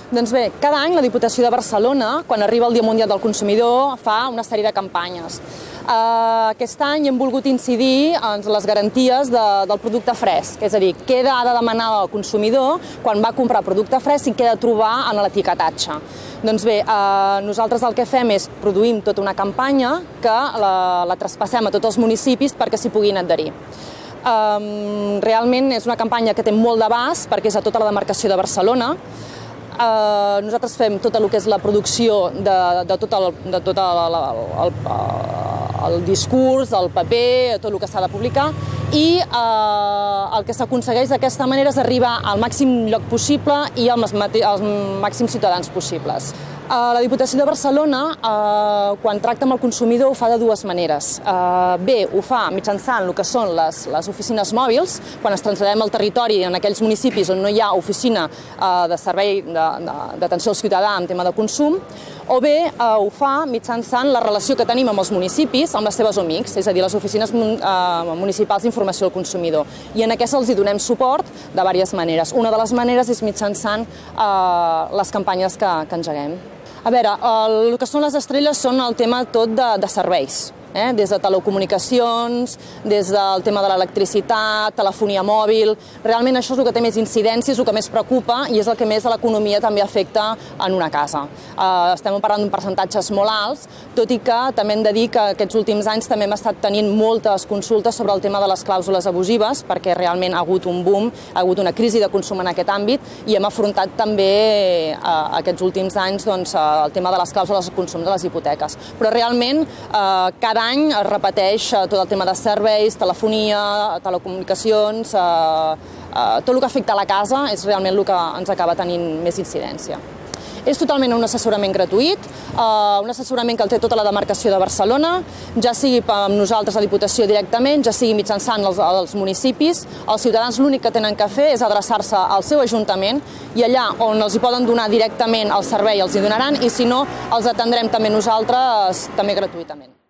Doncs bé, cada any la Diputació de Barcelona, quan arriba el Dia Mundial del Consumidor, fa una sèrie de campanyes. Aquest any hem volgut incidir en les garanties del producte fresc, és a dir, què ha de demanar el consumidor quan va comprar producte fresc i què ha de trobar en l'etiquetatge. Doncs bé, nosaltres el que fem és produïm tota una campanya que la traspassem a tots els municipis perquè s'hi puguin adherir. Realment és una campanya que té molt d'abast perquè és a tota la demarcació de Barcelona. Nosaltres fem tot el que és la producció de tot el discurs, el paper, tot el que s'ha de publicar, i el que s'aconsegueix d'aquesta manera és arribar al màxim lloc possible i als màxims ciutadans possibles. La Diputació de Barcelona, quan tracta amb el consumidor, ho fa de dues maneres. Bé, ho fa mitjançant el que són les oficines mòbils, quan ens traslladem al territori en aquells municipis on no hi ha oficina de servei d'atenció al ciutadà en tema de consum, o bé ho fa mitjançant la relació que tenim amb els municipis, amb les seves OMICs, és a dir, les oficines municipals d'informació al consumidor. I en aquestes els donem suport de diverses maneres. Una de les maneres és mitjançant les campanyes que engeguem. A veure, el que són les estrelles són el tema tot de serveis, des de telecomunicacions, des del tema de l'electricitat, telefonia mòbil. Realment això és el que té més incidència, és el que més preocupa i és el que més a l'economia també afecta en una casa. Estem parlant d'un percentatges molt alts, tot i que també hem de dir que aquests últims anys també hem estat tenint moltes consultes sobre el tema de les clàusules abusives, perquè realment ha hagut un boom, ha hagut una crisi de consum en aquest àmbit i hem afrontat també aquests últims anys el tema de les clàusules de consum de les hipoteques. Però realment cada any es repeteix tot el tema de serveis, telefonia, telecomunicacions, tot el que afecta a la casa és realment el que ens acaba tenint més incidència. És totalment un assessorament gratuït, un assessorament que el té tota la demarcació de Barcelona, ja sigui amb nosaltres a Diputació directament, ja sigui mitjançant els municipis. Els ciutadans l'únic que tenen que fer és adreçar-se al seu ajuntament i allà on els hi poden donar directament el servei els hi donaran i si no els atendrem també nosaltres també gratuïtament.